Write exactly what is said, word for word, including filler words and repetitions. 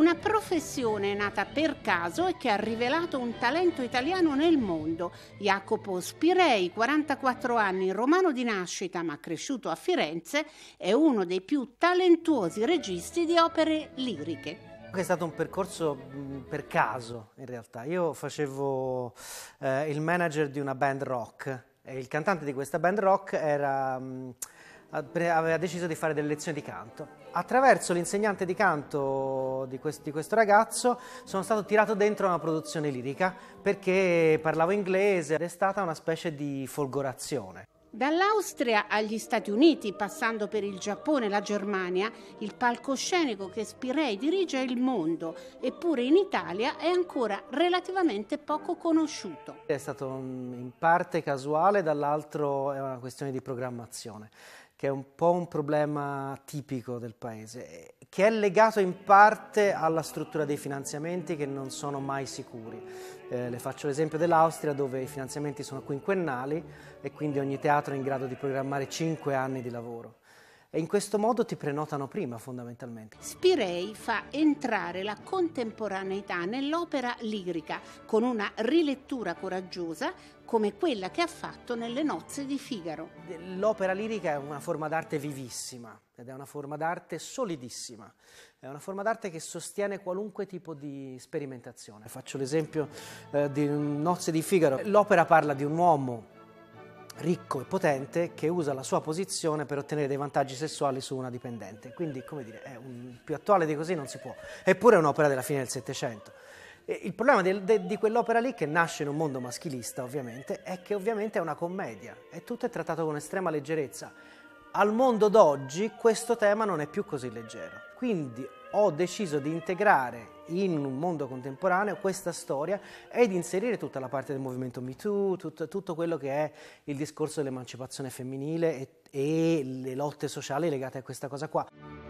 Una professione nata per caso e che ha rivelato un talento italiano nel mondo. Jacopo Spirei, quarantaquattro anni, romano di nascita ma cresciuto a Firenze, è uno dei più talentuosi registi di opere liriche. È stato un percorso mh, per caso, in realtà. Io facevo eh, il manager di una band rock e il cantante di questa band rock era, mh, aveva deciso di fare delle lezioni di canto. Attraverso l'insegnante di canto di, quest di questo ragazzo sono stato tirato dentro a una produzione lirica perché parlavo inglese ed è stata una specie di folgorazione. Dall'Austria agli Stati Uniti, passando per il Giappone e la Germania, il palcoscenico che Spirei dirige è il mondo, eppure in Italia è ancora relativamente poco conosciuto. È stato in parte casuale, dall'altro è una questione di programmazione, che è un po' un problema tipico del paese, che è legato in parte alla struttura dei finanziamenti che non sono mai sicuri. Eh, le faccio l'esempio dell'Austria, dove i finanziamenti sono quinquennali e quindi ogni teatro è in grado di programmare cinque anni di lavoro. E in questo modo ti prenotano prima, fondamentalmente. Spirei fa entrare la contemporaneità nell'opera lirica con una rilettura coraggiosa come quella che ha fatto nelle Nozze di Figaro. L'opera lirica è una forma d'arte vivissima ed è una forma d'arte solidissima. È una forma d'arte che sostiene qualunque tipo di sperimentazione. Faccio l'esempio eh, di Nozze di Figaro. L'opera parla di un uomo ricco e potente che usa la sua posizione per ottenere dei vantaggi sessuali su una dipendente. Quindi, come dire, è un, più attuale di così non si può. Eppure è un'opera della fine del Settecento. E il problema di, di, di quell'opera lì, che nasce in un mondo maschilista ovviamente, è che ovviamente è una commedia e tutto è trattato con estrema leggerezza. Al mondo d'oggi questo tema non è più così leggero. Quindi ho deciso di integrare in un mondo contemporaneo questa storia e di inserire tutta la parte del movimento Me Too, tutto, tutto quello che è il discorso dell'emancipazione femminile e, e le lotte sociali legate a questa cosa qua.